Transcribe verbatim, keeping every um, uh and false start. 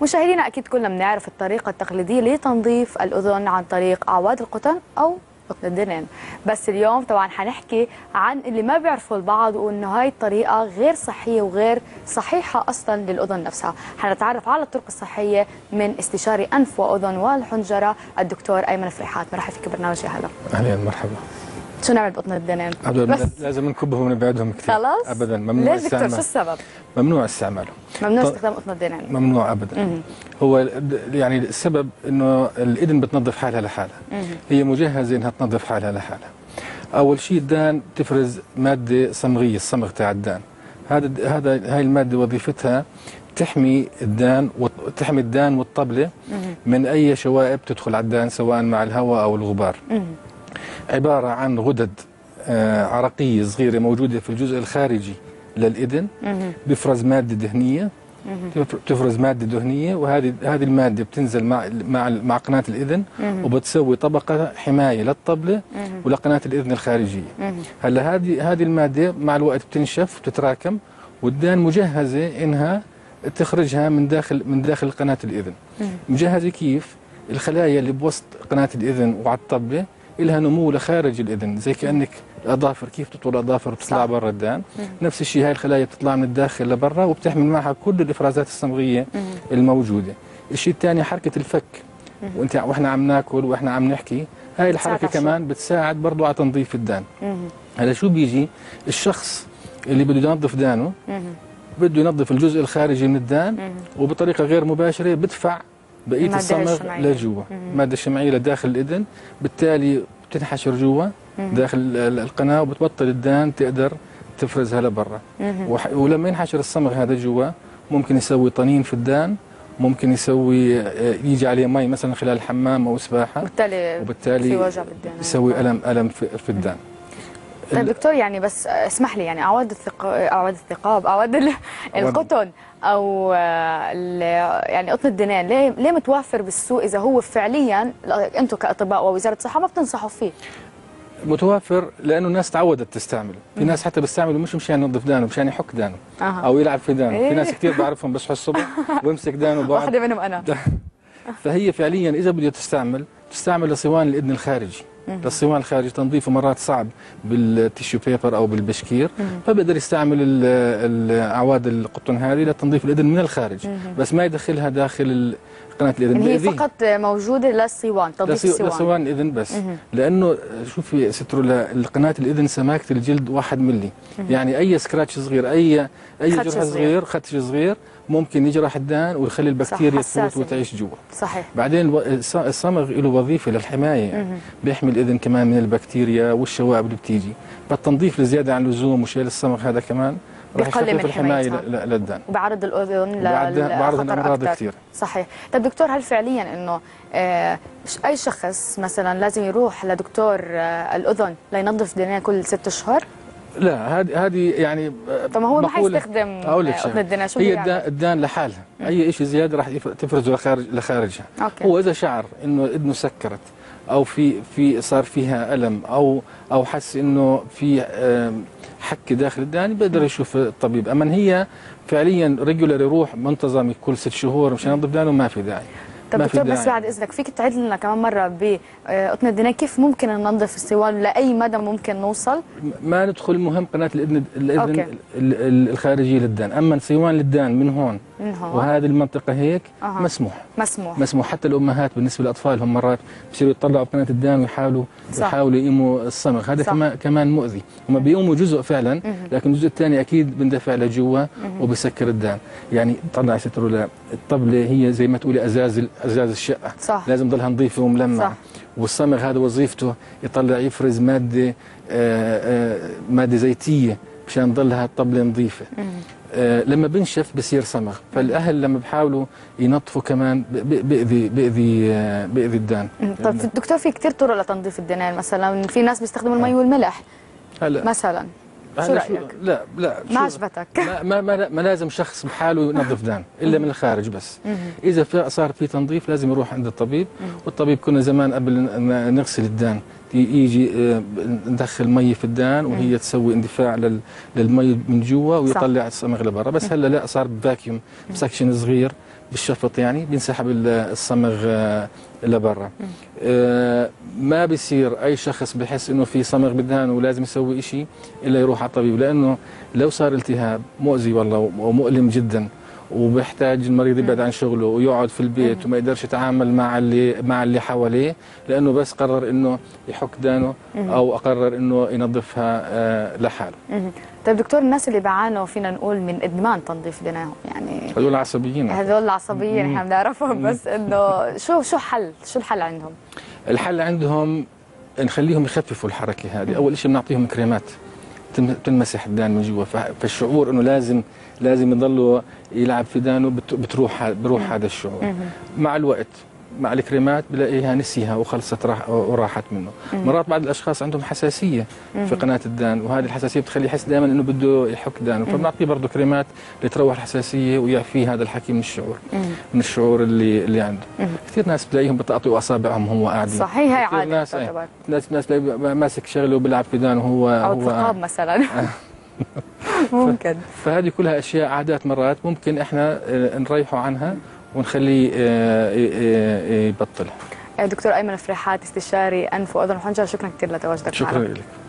مشاهدينا اكيد كلنا بنعرف الطريقه التقليديه لتنظيف الاذن عن طريق اعواد القطن او قطن الدنان، بس اليوم طبعا حنحكي عن اللي ما بيعرفوا البعض وانه هاي الطريقه غير صحيه وغير صحيحه اصلا للاذن نفسها. حنتعرف على الطرق الصحيه من استشاري انف واذن والحنجره الدكتور ايمن فريحات. مرحبا فيك برنامج يا هلا. اهلا مرحبا. شو نعمل بقطن الدنان؟ لازم نكبهم ونبعدهم كثير. خلاص؟ ابدا ممنوع ليش دكتور؟ شو السبب؟ ممنوع استعماله. ممنوع استخدام قطن الدنان. ممنوع ابدا. مم. هو يعني السبب انه الاذن بتنظف حالها لحالها. مم. هي مجهزه انها تنظف حالها لحالها. اول شيء الدان تفرز ماده صمغيه، الصمغ تاع الدان. هذا هذا هاي الماده وظيفتها تحمي الدان وتحمي الدان والطبله مم. من اي شوائب تدخل على الدان سواء مع الهواء او الغبار. مم. عبارة عن غدد آه عرقية صغيرة موجودة في الجزء الخارجي للإذن، بيفرز مادة دهنية، بتفرز مادة دهنية، وهذه هذه المادة بتنزل مع مع مع قناة الإذن وبتسوي طبقة حماية للطبلة ولقناة الإذن الخارجية. هلا هذه هذه المادة مع الوقت بتنشف وبتتراكم، والدان مجهزة إنها تخرجها من داخل من داخل قناة الإذن. مجهزة كيف؟ الخلايا اللي بوسط قناة الإذن وعلى الطبلة إلها نمو لخارج الإذن، زي كأنك الأظافر كيف تطول الأظافر وتطلع برا الدان، مم. نفس الشيء هاي الخلايا بتطلع من الداخل لبرا وبتحمل معها كل الإفرازات الصمغية مم. الموجودة. الشيء الثاني حركة الفك، وانت واحنا عم ناكل واحنا عم نحكي، هاي الحركة كمان بتساعد برضو على تنظيف الدان. هلا شو بيجي الشخص اللي بده ينظف دانه مم. بده ينظف الجزء الخارجي من الدان مم. وبطريقة غير مباشرة بدفع بقية الصمغ لجوا، المادة الشمعية لداخل الإذن، بالتالي بتنحشر جوا داخل القناة وبتبطل الدان تقدر تفرزها لبرا. ولما ينحشر الصمغ هذا جوا ممكن يسوي طنين في الدان، ممكن يسوي يجي عليه مي مثلا خلال الحمام أو سباحة، وبالتالي, وبالتالي في وجع بالدان، يسوي ألم ألم في, في الدان. طيب دكتور، يعني بس اسمح لي، يعني اعواد الثقاب اعواد الثقاب اعواد القطن او يعني قطن الدنان ليه ليه متوفر بالسوق اذا هو فعليا انتم كاطباء ووزاره الصحه ما بتنصحوا فيه؟ متوفر لانه الناس تعودت تستعمله، في ناس حتى بيستعملوا مش مشان ينظف دانه، مشان يحك دانه أه. او يلعب في دانه. إيه؟ في ناس كثير بعرفهم بصحوا الصبح ويمسك دانه بعض، واحده منهم انا. فهي فعليا اذا بدها تستعمل تستعمل لصوان الاذن الخارجي، للصوان الخارجي تنظيفه مرات صعب بالتيشو بيبر او بالبشكير، فبقدر يستعمل الاعواد القطن هذه لتنظيف الاذن من الخارج، بس ما يدخلها داخل قناه الاذن. هي فقط موجوده للصوان، تنظيف الصوان لصوان الاذن بس. مم. لانه شوفي سترولا قناه الاذن سماكه الجلد واحد ملي، مم. يعني اي سكراتش صغير، اي اي جرح صغير، خدش صغير ممكن يجرح الدان ويخلي البكتيريا تفوت وتعيش جوا. صحيح. بعدين الصمغ له وظيفه للحمايه، يعني بيحمي الاذن كمان من البكتيريا والشوائب اللي بتيجي، فالتنظيف الزياده عن اللزوم وشيل الصمغ هذا كمان راح يخفف الحمايه للدان وبعرض الاذن لبعض الامراض كثير. صحيح. طيب دكتور، هل فعليا انه آه اي شخص مثلا لازم يروح لدكتور آه الاذن لينظف دنانه كل ست اشهر؟ لا، هذه هذه يعني طب ما هو ما حيستخدم قطن الدنان، شو هي الدان, الدان لحالها، مم. اي شيء زياده راح تفرزه لخارج لخارجها. أوكي. هو اذا شعر انه اذنه سكرت او في في صار فيها الم او او حس انه في حك داخل الدان بيقدر يشوف الطبيب. اما هي فعليا ريجولر يروح منتظم كل ست شهور مشان ينظف دانه ما في داعي. طب دكتور، بس بعد اذنك فيك تعيد لنا كمان مره بقطن الدنان كيف ممكن ننظف الصوان، لاي مدى ممكن نوصل؟ ما ندخل مهم قناه الاذن الاذن الخارجيه للدان، اما صوان للدان من هون من هون وهذه المنطقه هيك أه. مسموح مسموح مسموح حتى الامهات بالنسبه لاطفالهم مرات بصيروا يطلعوا بقناه الدان ويحاولوا صح. يحاولوا يقيموا الصمغ، هذا كمان كمان مؤذي. هم بيقوموا جزء فعلا، لكن الجزء الثاني اكيد بندفع لجوا وبسكر الدان. يعني طلع ستروا الطبله هي زي ما تقولي ازاز ازاز الشقه، صح. لازم ضلها نظيفه وملمعه، والصمغ هذا وظيفته يطلع يفرز ماده آآ آآ ماده زيتيه مشان تضلها الطبله نظيفه. آه لما بنشف بصير صمغ، فالاهل لما بحاولوا ينظفوا كمان بيأذي بيأذي آه بيأذي الدان. طيب دكتور، في كثير طرق لتنظيف الدنان، مثلا في ناس بيستخدموا المي والملح هلا مثلا، شو رايك؟ لا لا ما عجبتك؟ ما, ما, ما, ما لازم شخص بحاله ينظف دان الا من الخارج بس. اذا في صار في تنظيف لازم يروح عند الطبيب، والطبيب كنا زمان قبل نغسل الدان يجي ندخل مي في الدان وهي تسوي اندفاع للمي من جوا ويطلع الصمغ لبرا، بس هلا لا، صار بفاكيوم بسكشن صغير بالشفط يعني بينسحب الصمغ لبرا. آه ما بيصير اي شخص بحس انه في صمغ بدهانه ولازم يسوي شيء الا يروح على الطبيب، لانه لو صار التهاب مؤذي والله ومؤلم جدا وبيحتاج المريض يبعد عن شغله ويقعد في البيت وما يقدرش يتعامل مع اللي مع اللي حواليه، لانه بس قرر انه يحك دانه او قرر انه ينظفها آه لحاله. طيب دكتور، الناس اللي بيعانوا فينا نقول من ادمان تنظيف دينهم، يعني هذول عصبيين، هذول العصبيين احنا بنعرفهم، بس انه شو شو حل شو الحل عندهم؟ الحل عندهم نخليهم يخففوا الحركه هذه. اول شيء بنعطيهم كريمات تنمسح الدان من جوا، فالشعور انه لازم لازم يضلوا يلعب في دانه بتروح بروح هذا الشعور. مع الوقت مع الكريمات بلاقيها نسيها وخلصت راح وراحت منه. مرات بعض الاشخاص عندهم حساسيه في قناه الدان، وهذه الحساسيه بتخليه يحس دائما انه بده يحك دانه، فبنعطيه برضه كريمات لتروح الحساسيه ويعفيه هذا الحكي من الشعور من الشعور اللي اللي عنده. كثير ناس بتلاقيهم بتعطوا اصابعهم وهو قاعدين. صحيح، هي عاده. ناس ناس ناس ماسك شغله وبيلعب في دانه وهو او هو ثقاب مثلا. ممكن. فهذه كلها اشياء عادات مرات ممكن احنا نريحه عنها ونخليه يبطلها. دكتور ايمن فريحات، استشاري انف واذن وحنجره، شكرا كثير لتواجدك معنا. شكرا لك.